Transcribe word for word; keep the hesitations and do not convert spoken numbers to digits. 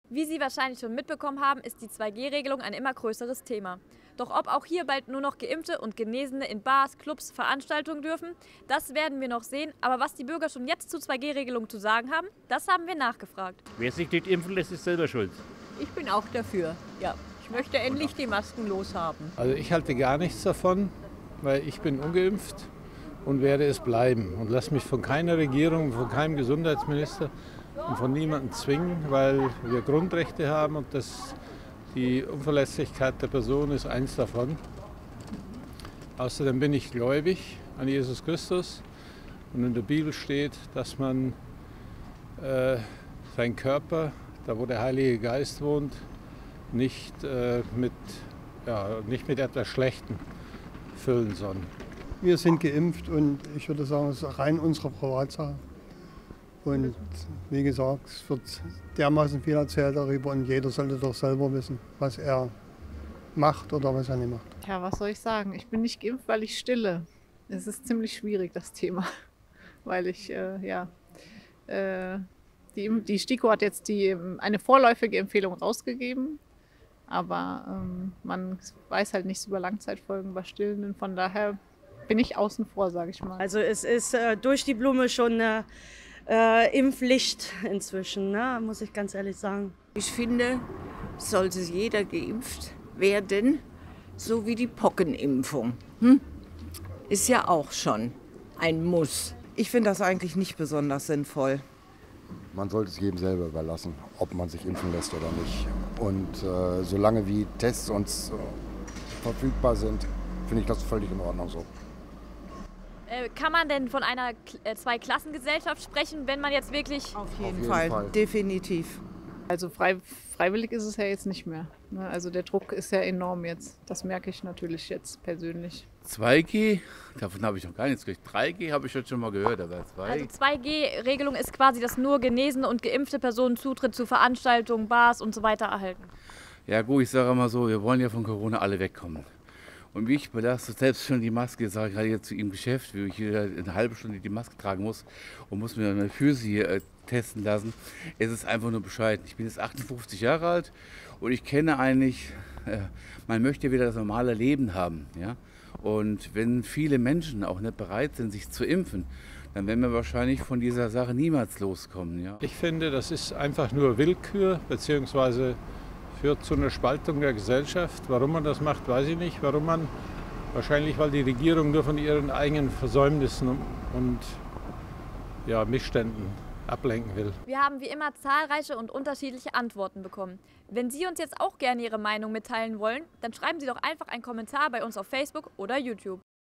Wie Sie wahrscheinlich schon mitbekommen haben, ist die zwei G Regelung ein immer größeres Thema. Doch ob auch hier bald nur noch Geimpfte und Genesene in Bars, Clubs, Veranstaltungen dürfen, das werden wir noch sehen. Aber was die Bürger schon jetzt zu zwei G Regelung zu sagen haben, das haben wir nachgefragt. Wer sich nicht impfen lässt, ist selber schuld. Ich bin auch dafür, ja. Ich möchte endlich die Masken loshaben. Also ich halte gar nichts davon, weil ich bin ungeimpft und werde es bleiben. Und lasse mich von keiner Regierung, von keinem Gesundheitsminister und von niemandem zwingen, weil wir Grundrechte haben und das, die Unverletzlichkeit der Person ist eins davon. Außerdem bin ich gläubig an Jesus Christus und in der Bibel steht, dass man äh, seinen Körper, da wo der Heilige Geist wohnt, nicht, äh, mit, ja, nicht mit etwas Schlechtem füllen soll. Wir sind geimpft und ich würde sagen, es ist rein unsere Privatsache. Und wie gesagt, es wird dermaßen viel erzählt darüber und jeder sollte doch selber wissen, was er macht oder was er nicht macht. Ja, was soll ich sagen? Ich bin nicht geimpft, weil ich stille. Es ist ziemlich schwierig, das Thema, weil ich, äh, ja, äh, die, die STIKO hat jetzt die, eine vorläufige Empfehlung rausgegeben, aber ähm, man weiß halt nichts über Langzeitfolgen bei Stillenden, von daher bin ich außen vor, sage ich mal. Also es ist äh, durch die Blume schon eine äh, Impfpflicht inzwischen, ne? Muss ich ganz ehrlich sagen. Ich finde, sollte jeder geimpft werden, so wie die Pockenimpfung. Hm? Ist ja auch schon ein Muss. Ich finde das eigentlich nicht besonders sinnvoll. Man sollte es jedem selber überlassen, ob man sich impfen lässt oder nicht. Und äh, solange wie Tests uns äh, verfügbar sind, finde ich das völlig in Ordnung so. Äh, kann man denn von einer äh, Zweiklassengesellschaft sprechen, wenn man jetzt wirklich... Auf jeden, Auf jeden Fall. Fall, definitiv. Also frei, freiwillig ist es ja jetzt nicht mehr, ne? Also der Druck ist ja enorm jetzt. Das merke ich natürlich jetzt persönlich. zwei G, davon habe ich noch gar nichts gehört. drei G habe ich jetzt schon mal gehört, aber zwei Also zwei G Regelung ist quasi, dass nur genesene und geimpfte Personen Zutritt zu Veranstaltungen, Bars und so weiter erhalten. Ja gut, ich sage mal so, wir wollen ja von Corona alle wegkommen. Und mich belastet selbst schon die Maske, sage ich gerade jetzt zu im Geschäft, wie ich hier eine halbe Stunde die Maske tragen muss und muss mir meine Füße hier äh, testen lassen. Es ist einfach nur bescheiden. Ich bin jetzt achtundfünfzig Jahre alt und ich kenne eigentlich, äh, man möchte wieder das normale Leben haben. Ja? Und wenn viele Menschen auch nicht bereit sind, sich zu impfen, dann werden wir wahrscheinlich von dieser Sache niemals loskommen. Ja? Ich finde, das ist einfach nur Willkür, beziehungsweise führt zu einer Spaltung der Gesellschaft. Warum man das macht, weiß ich nicht. Warum man, wahrscheinlich weil die Regierung nur von ihren eigenen Versäumnissen und ja, Missständen ablenken will. Wir haben wie immer zahlreiche und unterschiedliche Antworten bekommen. Wenn Sie uns jetzt auch gerne Ihre Meinung mitteilen wollen, dann schreiben Sie doch einfach einen Kommentar bei uns auf Facebook oder YouTube.